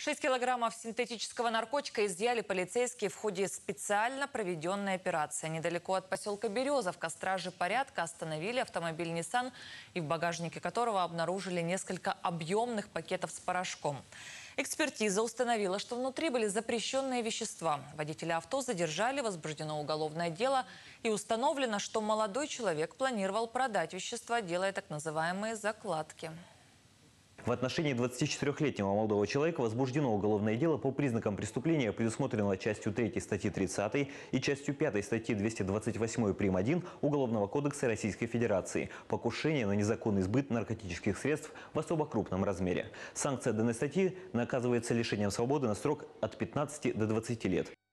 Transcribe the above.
6 килограммов синтетического наркотика изъяли полицейские в ходе специально проведенной операции. Недалеко от поселка Березовка стражи порядка остановили автомобиль Nissan, и в багажнике которого обнаружили несколько объемных пакетов с порошком. Экспертиза установила, что внутри были запрещенные вещества. Водителя авто задержали, возбуждено уголовное дело и установлено, что молодой человек планировал продать вещества, делая так называемые закладки. В отношении 24-летнего молодого человека возбуждено уголовное дело по признакам преступления, предусмотренного частью 3 статьи 30 и частью 5 статьи 228 прим. 1 Уголовного кодекса Российской Федерации «Покушение на незаконный сбыт наркотических средств в особо крупном размере». Санкция данной статьи наказывается лишением свободы на срок от 15 до 20 лет.